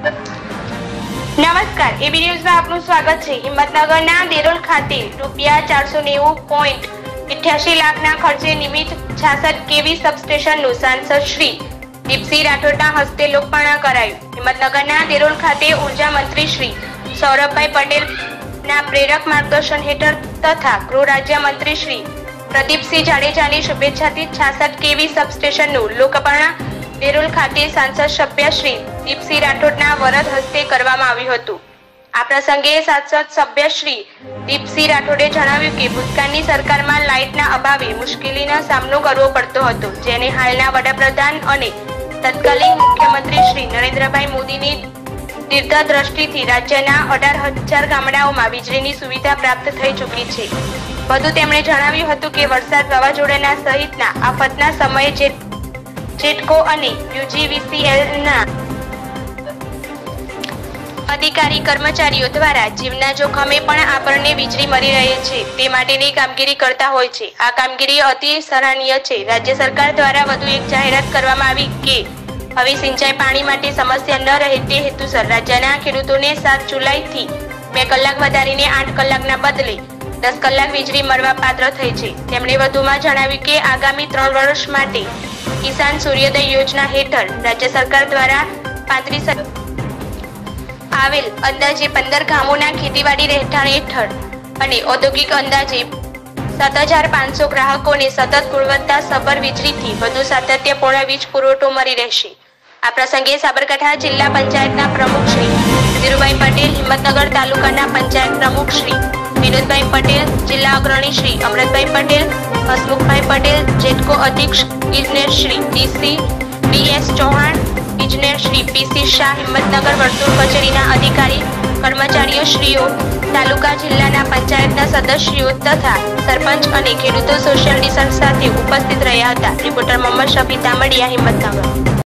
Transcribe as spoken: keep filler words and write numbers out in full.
નમસ્કાર, એબી ન્યૂઝમાં આપનું સ્વાગત છે। હિંમતનગરના દેરોલ ખાતે રૂપિયા ચારસો નેવું પોઈન્ટ અઠ્યાસી લાખના ખર્ચે નિમિત્ત છાસઠ કેવી સબસ્ટેશનનું સાંસદ શ્રી દીપસિંહ રાઠોડના હસ્તે લોકાર્પણ કરાયું। હિંમતનગરના દેરોલ ખાતે ઉર્જા મંત્રી શ્રી સૌરભભાઈ પટેલના પ્રેરક માર્ગદર્શન હેઠળ તથા ગૃહ રાજ્ય મંત્રી શ્રી પ્રદીપસિંહ જાડેજાની શુભેચ્છાથી છાસઠ કેવી સબસ્ટેશનનું લોકાર્પણ દેરોલ ખાતે સાંસદ સભ્ય શ્રી દીપસિંહ રાઠોડના વરદ હસ્તે કરવામાં આવ્યું હતું। આ પ્રસંગે સાંસદ સભ્ય શ્રી દીપસિંહ રાઠોડે જણાવ્યું કે ભૂતકાળની સરકારમાં લાઇટના અભાવે મુશ્કેલીનો સામનો કરવો પડતો હતો, જેને હાલના વડાપ્રધાન અને તત્કાલીન મુખ્યમંત્રી શ્રી નરેન્દ્રભાઈ મોદીની દીર્ઘદ્રષ્ટિથી રાજ્યના અઢાર હજાર ગામડાઓમાં વીજળીની સુવિધા પ્રાપ્ત થઈ ચૂકી છે। વધુ તેમણે જણાવ્યું હતું કે વરસાદ, વાવાઝોડાના સહિતના આફતના સમયે જે જેટકો અને યુજીવીસીએલના અધિકારી કર્મચારીઓ દ્વારા જીવના જોખમે પણ આપણને વીજળી મળી રહે છે તે માટેની કામગીરી કરતા હોય છે। આ કામગીરી અતિ સરાહનીય છે। રાજ્ય સરકાર દ્વારા વધુ એક જાહેરાત કરવામાં આવી કે હવે સિંચાઈ પાણી માટે સમસ્યા ન રહે તે હેતુસર રાજ્યના ખેડૂતોને સાત જુલાઈથી બે કલાક વધારીને આઠ કલાકના બદલે દસ કલાક વીજળી મળવા પાત્ર થઈ છે। તેમણે વધુમાં જણાવ્યું કે આગામી ત્રણ વર્ષ માટે કિસાન સૂર્યોદય યોજના હેઠળ રાજ્ય સરકાર દ્વારા પાંત્રીસ આવેલ અંદાજે પંદર ગામોના ખેતીવાડી રહેઠાણ હેઠળ અને ઔદ્યોગિક અંદાજે સાત હજાર પાંચસો ગ્રાહકોને સતત ગુણવત્તા સભર વીજળીથી વધુ સાતત્યપૂર્ણ વીજ પુરવઠો મળી રહેશે। આ પ્રસંગે સાબરકાંઠા જિલ્લા પંચાયતના પ્રમુખ શ્રી ધીરુભાઈ પટેલ, હિંમતનગર તાલુકાના પંચાયત પ્રમુખ શ્રી વિનોદભાઈ પટેલ, જિલ્લા અગ્રણી શ્રી અમૃતભાઈ પટેલ, હસમુખભાઈ પટેલ, જેટકો અધ્યક્ષ ઇજનેર શ્રી ડીસી બીએસ ચૌહાણ, ઇજનેર શ્રી પીસી શાહ, હિંમતનગર વર્તુળ કચેરીના અધિકારી કર્મચારીઓ શ્રીઓ, તાલુકા જિલ્લાના પંચાયતના સદસ્યો તથા સરપંચ અને ખેડૂતો સોશિયલ ડિસ્ટન્સ સાથે ઉપસ્થિત રહ્યા હતા। રિપોર્ટર મોહમ્મદ શફી તામડિયા, હિંમતનગર।